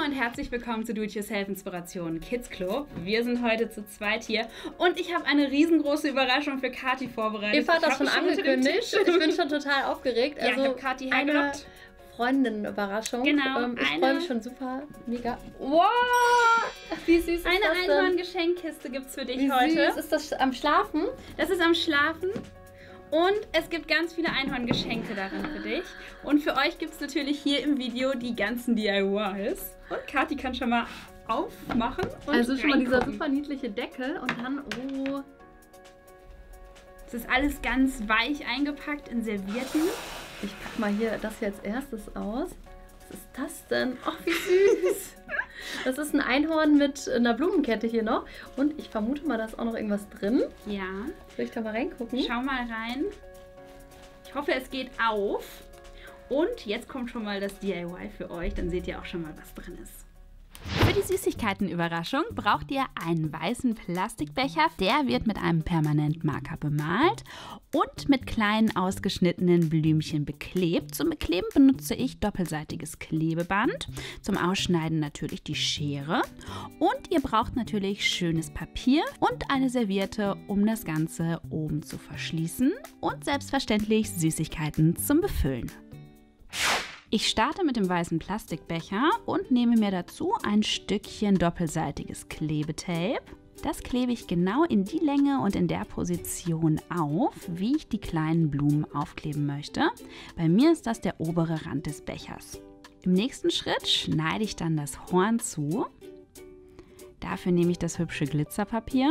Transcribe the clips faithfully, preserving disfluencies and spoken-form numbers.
und herzlich willkommen zu Do-It-Yourself-Inspiration Kids Club. Wir sind heute zu zweit hier und ich habe eine riesengroße Überraschung für Kathi vorbereitet. Eva hat das schon angekündigt. Ich bin schon total aufgeregt. Ja, also ich habe Kathi eine hergelockt. Freundinnen-Überraschung. Genau. Ähm, ich eine- freue mich schon super. Mega. Wow! Wie süß ist Eine das denn? Einhorn-Geschenkkiste gibt es für dich Wie heute. süß. Ist das am Schlafen? Das ist am Schlafen. Und es gibt ganz viele Einhorn-Geschenke darin für dich. Und für euch gibt es natürlich hier im Video die ganzen D I Ys. Und Kathi kann schon mal aufmachen und Also schon mal dieser reingucken. super niedliche Deckel und dann, oh, Es ist alles ganz weich eingepackt in Servietten. ich pack mal hier das hier als erstes aus. Was ist das denn? Ach, wie süß. Das ist ein Einhorn mit einer Blumenkette hier noch. Und ich vermute mal, da ist auch noch irgendwas drin. Ja, Soll ich da mal reingucken? schau mal rein. Ich hoffe, es geht auf. Und jetzt kommt schon mal das D I Y für euch. Dann seht ihr auch schon mal, was drin ist. Für die Süßigkeiten-Überraschung braucht ihr einen weißen Plastikbecher. Der wird mit einem Permanentmarker bemalt und mit kleinen ausgeschnittenen Blümchen beklebt. Zum Bekleben benutze ich doppelseitiges Klebeband. Zum Ausschneiden natürlich die Schere. Und ihr braucht natürlich schönes Papier und eine Serviette, um das Ganze oben zu verschließen. Und selbstverständlich Süßigkeiten zum Befüllen. Ich starte mit dem weißen Plastikbecher und nehme mir dazu ein Stückchen doppelseitiges Klebetape. Das klebe ich genau in die Länge und in der Position auf, wie ich die kleinen Blumen aufkleben möchte. Bei mir ist das der obere Rand des Bechers. Im nächsten Schritt schneide ich dann das Horn zu. Dafür nehme ich das hübsche Glitzerpapier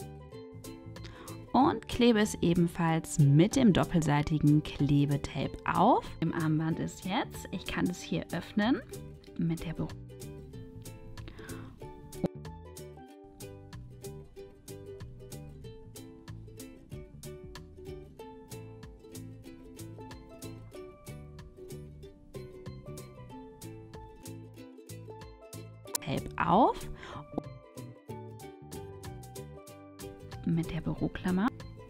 und klebe es ebenfalls mit dem doppelseitigen Klebetape auf. Im Armband ist jetzt, ich kann es hier öffnen mit der Be Tape auf mit der Büroklammer.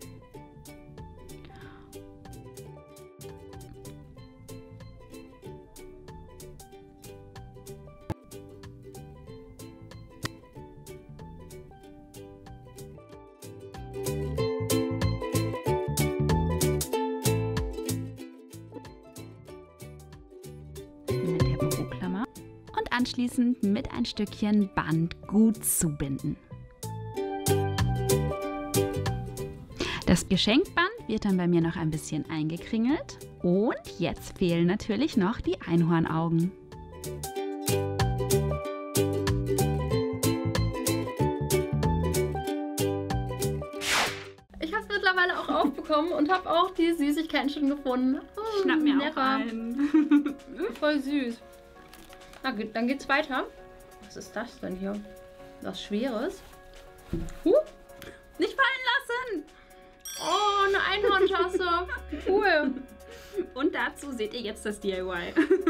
Mit der Büroklammer und anschließend mit ein Stückchen Band gut zubinden. Das Geschenkband wird dann bei mir noch ein bisschen eingekringelt und jetzt fehlen natürlich noch die Einhornaugen. Ich habe es mittlerweile auch aufbekommen und habe auch die Süßigkeiten schon gefunden. Oh, Schnapp mir auch lecker. ein. Voll süß. Na gut, dann geht's weiter. Was ist das denn hier? Was Schweres? Huh. Nicht fallen lassen! Oh, eine Einhorntasse. Cool. Und dazu seht ihr jetzt das D I Y.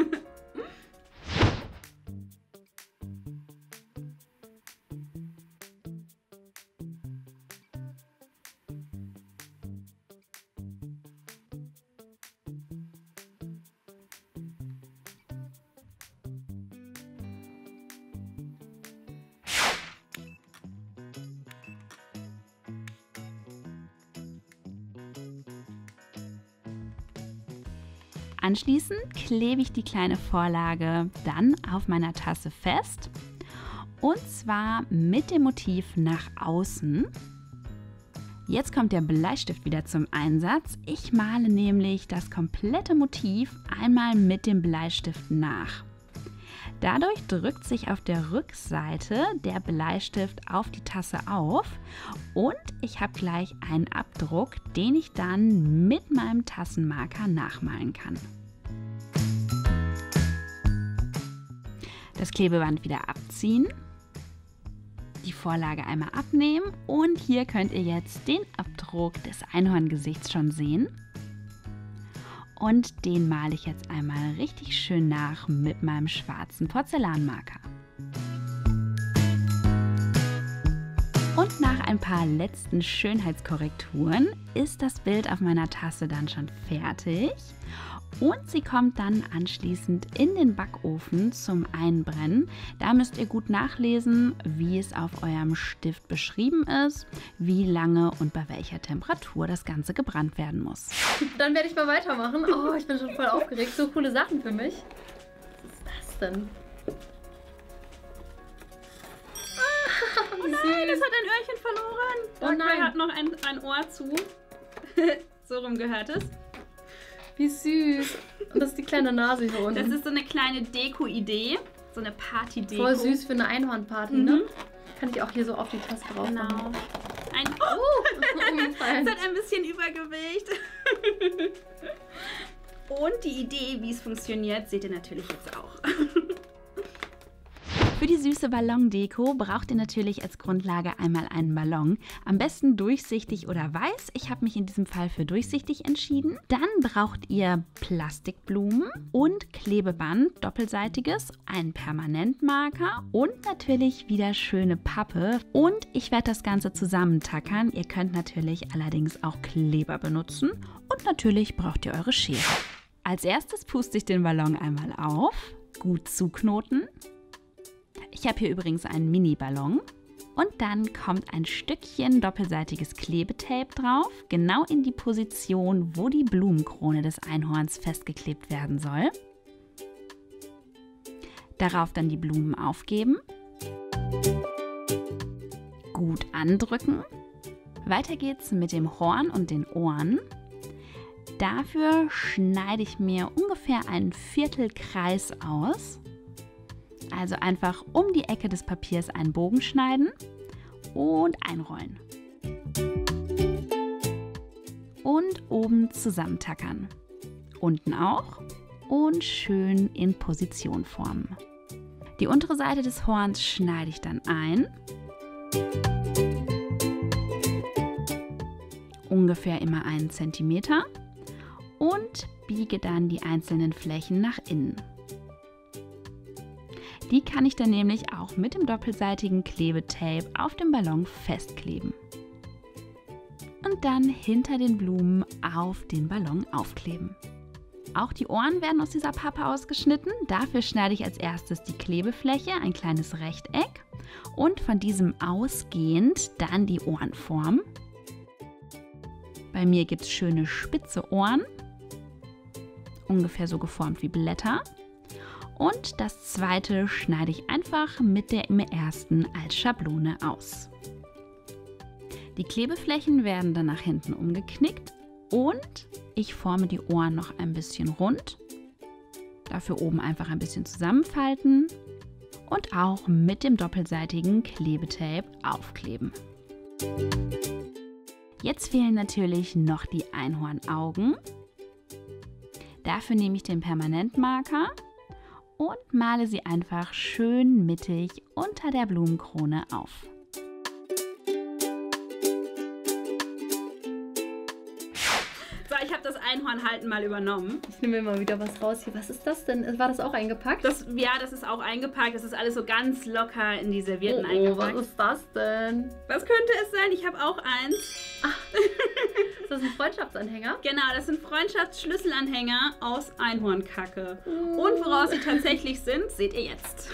Anschließend klebe ich die kleine Vorlage dann auf meiner Tasse fest und zwar mit dem Motiv nach außen. Jetzt kommt der Bleistift wieder zum Einsatz. Ich male nämlich das komplette Motiv einmal mit dem Bleistift nach. Dadurch drückt sich auf der Rückseite der Bleistift auf die Tasse auf und ich habe gleich einen Abdruck, den ich dann mit meinem Tassenmarker nachmalen kann. Das Klebeband wieder abziehen, die Vorlage einmal abnehmen und hier könnt ihr jetzt den Abdruck des Einhorngesichts schon sehen. Und den male ich jetzt einmal richtig schön nach mit meinem schwarzen Porzellanmarker. Und nach ein paar letzten Schönheitskorrekturen ist das Bild auf meiner Tasse dann schon fertig. Und sie kommt dann anschließend in den Backofen zum Einbrennen. Da müsst ihr gut nachlesen, wie es auf eurem Stift beschrieben ist, wie lange und bei welcher Temperatur das Ganze gebrannt werden muss. Dann werde ich mal weitermachen. Oh, ich bin schon voll aufgeregt. So coole Sachen für mich. Was ist das denn? Oh nein, es hat ein Öhrchen verloren. Oh nein. hat noch ein, ein Ohr zu. So rum gehört es. Wie süß. Und das ist die kleine Nase hier unten. Das ist so eine kleine Deko-Idee. So eine Party-Deko. Voll süß für eine Einhornparty, mhm. ne? Kann ich auch hier so auf die Tasse drauf Genau. machen. Ein Oh, das ist umgefallen. Es hat ein bisschen Übergewicht. Und die Idee, wie es funktioniert, seht ihr natürlich jetzt auch. Für die süße Ballondeko braucht ihr natürlich als Grundlage einmal einen Ballon. Am besten durchsichtig oder weiß. Ich habe mich in diesem Fall für durchsichtig entschieden. Dann braucht ihr Plastikblumen und Klebeband, doppelseitiges, einen Permanentmarker und natürlich wieder schöne Pappe. Und ich werde das Ganze zusammentackern. Ihr könnt natürlich allerdings auch Kleber benutzen. Und natürlich braucht ihr eure Schere. Als erstes puste ich den Ballon einmal auf, gut zuknoten. Ich habe hier übrigens einen Mini-Ballon und dann kommt ein Stückchen doppelseitiges Klebetape drauf, genau in die Position, wo die Blumenkrone des Einhorns festgeklebt werden soll. Darauf dann die Blumen aufgeben, gut andrücken. Weiter geht's mit dem Horn und den Ohren. Dafür schneide ich mir ungefähr einen Viertelkreis aus. Also einfach um die Ecke des Papiers einen Bogen schneiden und einrollen. Und oben zusammentackern. Unten auch und schön in Position formen. Die untere Seite des Horns schneide ich dann ein. Ungefähr immer einen Zentimeter. Und biege dann die einzelnen Flächen nach innen. Die kann ich dann nämlich auch mit dem doppelseitigen Klebetape auf dem Ballon festkleben. Und dann hinter den Blumen auf den Ballon aufkleben. Auch die Ohren werden aus dieser Pappe ausgeschnitten. Dafür schneide ich als erstes die Klebefläche, ein kleines Rechteck. Und von diesem ausgehend dann die Ohrenform. Bei mir gibt es schöne spitze Ohren. Ungefähr so geformt wie Blätter. Und das zweite schneide ich einfach mit dem ersten als Schablone aus. Die Klebeflächen werden dann nach hinten umgeknickt und ich forme die Ohren noch ein bisschen rund. Dafür oben einfach ein bisschen zusammenfalten und auch mit dem doppelseitigen Klebetape aufkleben. Jetzt fehlen natürlich noch die Einhornaugen. Dafür nehme ich den Permanentmarker und male sie einfach schön mittig unter der Blumenkrone auf. So, ich habe das Einhornhalten mal übernommen. Ich nehme mir mal wieder was raus hier. Was ist das denn? War das auch eingepackt? Das, ja, das ist auch eingepackt. Das ist alles so ganz locker in die Servietten oh, oh, eingepackt. Was ist das denn? Was könnte es sein? Ich habe auch eins. Ach, ist das ein Freundschaftsanhänger? Genau, das sind Freundschaftsschlüsselanhänger aus Einhornkacke. Oh. Und woraus sie tatsächlich sind, seht ihr jetzt.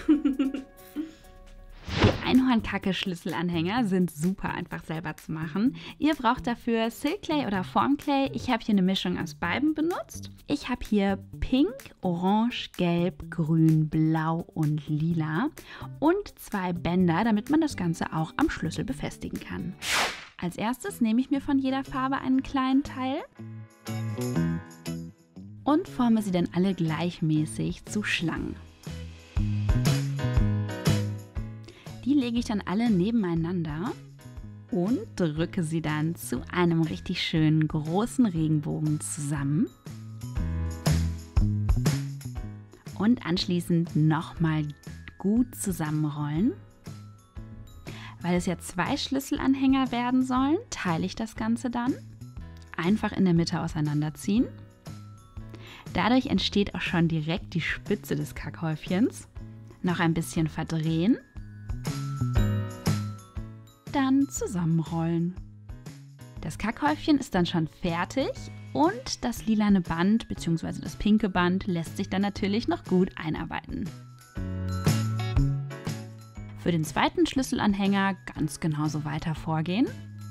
Die Einhornkacke-Schlüsselanhänger sind super einfach selber zu machen. Ihr braucht dafür Silk-Clay oder Form-Clay. Ich habe hier eine Mischung aus beiden benutzt. Ich habe hier Pink, Orange, Gelb, Grün, Blau und Lila und zwei Bänder, damit man das Ganze auch am Schlüssel befestigen kann. Als erstes nehme ich mir von jeder Farbe einen kleinen Teil und forme sie dann alle gleichmäßig zu Schlangen. Die lege ich dann alle nebeneinander und drücke sie dann zu einem richtig schönen großen Regenbogen zusammen. Und anschließend nochmal gut zusammenrollen. Weil es ja zwei Schlüsselanhänger werden sollen, teile ich das Ganze dann. Einfach in der Mitte auseinanderziehen. Dadurch entsteht auch schon direkt die Spitze des Kackhäufchens. Noch ein bisschen verdrehen. Dann und zusammenrollen. Das Kackhäufchen ist dann schon fertig und das lilane Band bzw. das pinke Band lässt sich dann natürlich noch gut einarbeiten. Für den zweiten Schlüsselanhänger ganz genauso weiter vorgehen.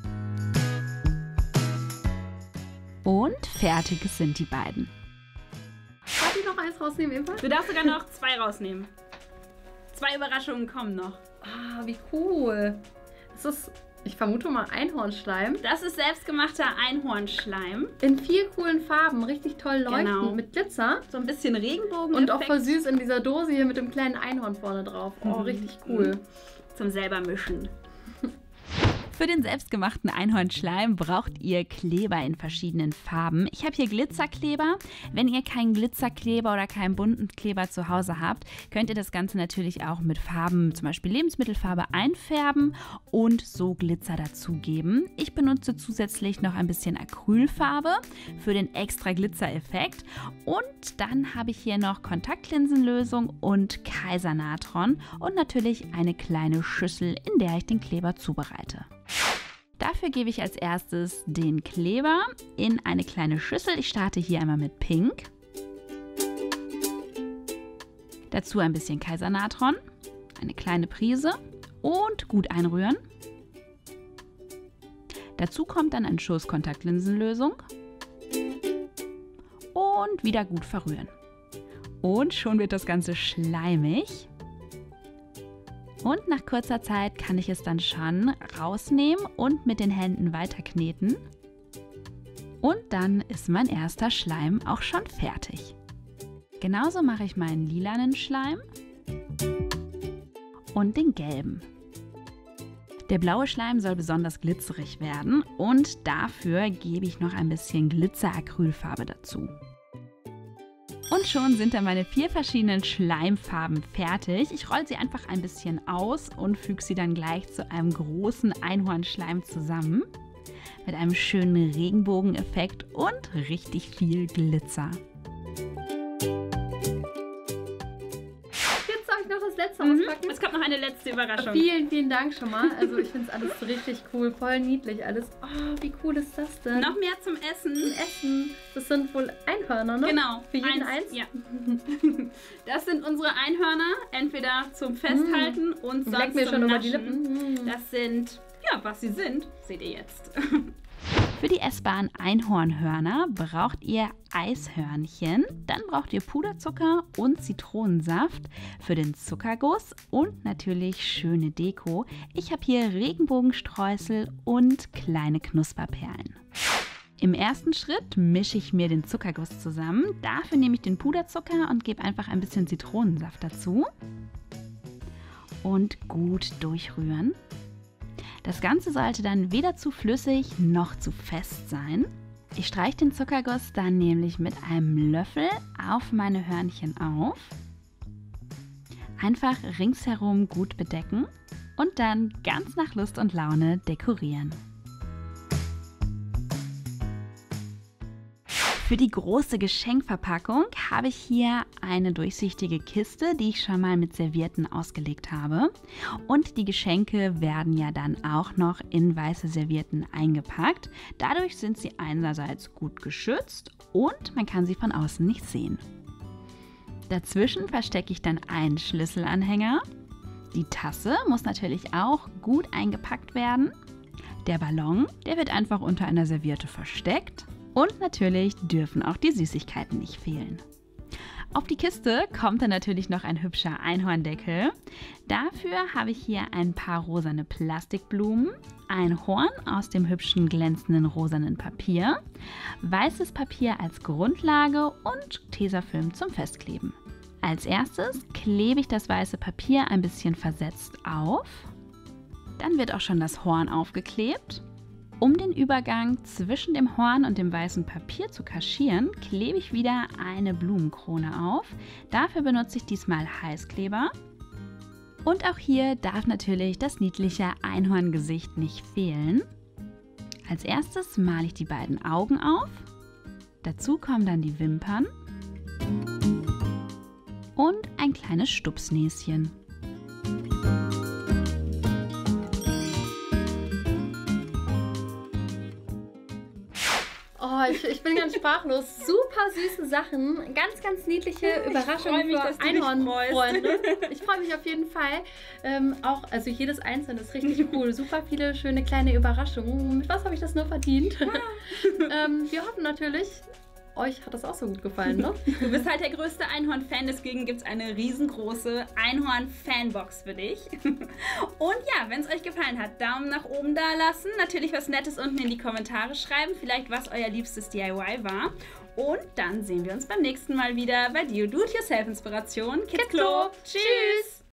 Und fertig sind die beiden. Darf ich noch eins rausnehmen, ebenfalls? Du darfst sogar noch zwei rausnehmen. Zwei Überraschungen kommen noch. Ah, wie cool. Das ist, ich vermute mal, Einhornschleim. Das ist selbstgemachter Einhornschleim. In vier coolen Farben, richtig toll leuchtend, Genau. mit Glitzer. So ein bisschen Regenbogen. Und auch voll süß in dieser Dose hier mit dem kleinen Einhorn vorne drauf. Oh, Mhm. richtig cool. Zum selber mischen. Für den selbstgemachten Einhornschleim braucht ihr Kleber in verschiedenen Farben. Ich habe hier Glitzerkleber. Wenn ihr keinen Glitzerkleber oder keinen bunten Kleber zu Hause habt, könnt ihr das Ganze natürlich auch mit Farben, zum Beispiel Lebensmittelfarbe, einfärben und so Glitzer dazugeben. Ich benutze zusätzlich noch ein bisschen Acrylfarbe für den extra Glitzereffekt. Und dann habe ich hier noch Kontaktlinsenlösung und Kaisernatron und natürlich eine kleine Schüssel, in der ich den Kleber zubereite. Dafür gebe ich als erstes den Kleber in eine kleine Schüssel. Ich starte hier einmal mit Pink. Dazu ein bisschen Kaisernatron, eine kleine Prise und gut einrühren. Dazu kommt dann ein Schuss Kontaktlinsenlösung und wieder gut verrühren. Und schon wird das Ganze schleimig. Und nach kurzer Zeit kann ich es dann schon rausnehmen und mit den Händen weiterkneten. Und dann ist mein erster Schleim auch schon fertig. Genauso mache ich meinen lilanen Schleim und den gelben. Der blaue Schleim soll besonders glitzerig werden und dafür gebe ich noch ein bisschen Glitzer-Acrylfarbe dazu. Und schon sind dann meine vier verschiedenen Schleimfarben fertig. Ich rolle sie einfach ein bisschen aus und füge sie dann gleich zu einem großen Einhornschleim zusammen. Mit einem schönen Regenbogeneffekt und richtig viel Glitzer. Jetzt soll ich noch das letzte Mhm. auspacken. Es kommt noch eine letzte Überraschung. Vielen, vielen Dank schon mal. Also ich finde es alles richtig cool, voll niedlich alles. Oh, wie cool ist das denn? Noch mehr zum Essen. Ein Essen. Das sind wohl Einhörner, ne? Genau. Für jeden eins? Ja. Das sind unsere Einhörner, entweder zum Festhalten mm. und Ich sonst leck mir zum schon über Naschen. die Lippen. Mm. Das sind, ja, was sie sind, seht ihr jetzt. Für die essbaren Einhornhörner braucht ihr Eishörnchen, dann braucht ihr Puderzucker und Zitronensaft für den Zuckerguss und natürlich schöne Deko. Ich habe hier Regenbogenstreusel und kleine Knusperperlen. Im ersten Schritt mische ich mir den Zuckerguss zusammen. Dafür nehme ich den Puderzucker und gebe einfach ein bisschen Zitronensaft dazu und gut durchrühren. Das Ganze sollte dann weder zu flüssig noch zu fest sein. Ich streiche den Zuckerguss dann nämlich mit einem Löffel auf meine Hörnchen auf. Einfach ringsherum gut bedecken und dann ganz nach Lust und Laune dekorieren. Für die große Geschenkverpackung habe ich hier eine durchsichtige Kiste, die ich schon mal mit Servietten ausgelegt habe. Und die Geschenke werden ja dann auch noch in weiße Servietten eingepackt. Dadurch sind sie einerseits gut geschützt und man kann sie von außen nicht sehen. Dazwischen verstecke ich dann einen Schlüsselanhänger. Die Tasse muss natürlich auch gut eingepackt werden. Der Ballon, der wird einfach unter einer Serviette versteckt. Und natürlich dürfen auch die Süßigkeiten nicht fehlen. Auf die Kiste kommt dann natürlich noch ein hübscher Einhorndeckel. Dafür habe ich hier ein paar rosane Plastikblumen, ein Horn aus dem hübschen glänzenden rosanen Papier, weißes Papier als Grundlage und Tesafilm zum Festkleben. Als erstes klebe ich das weiße Papier ein bisschen versetzt auf. Dann wird auch schon das Horn aufgeklebt. Um den Übergang zwischen dem Horn und dem weißen Papier zu kaschieren, klebe ich wieder eine Blumenkrone auf. Dafür benutze ich diesmal Heißkleber. Und auch hier darf natürlich das niedliche Einhorngesicht nicht fehlen. Als erstes male ich die beiden Augen auf. Dazu kommen dann die Wimpern und ein kleines Stupsnäschen. Oh, ich, ich bin ganz sprachlos. Super süße Sachen. Ganz, ganz niedliche Überraschungen mich, für Einhornfreunde. Ich freue mich auf jeden Fall. Ähm, auch, also jedes einzelne ist richtig cool. Super viele schöne kleine Überraschungen. Mit was habe ich das nur verdient? ähm, wir hoffen natürlich, euch hat das auch so gut gefallen, ne? Du bist halt der größte Einhorn-Fan, deswegen gibt es eine riesengroße Einhorn-Fanbox für dich. Und ja, wenn es euch gefallen hat, Daumen nach oben da lassen. Natürlich was Nettes unten in die Kommentare schreiben. Vielleicht was euer liebstes D I Y war. Und dann sehen wir uns beim nächsten Mal wieder bei Do-It-Yourself-Inspiration. Kids Klo. Tschüss!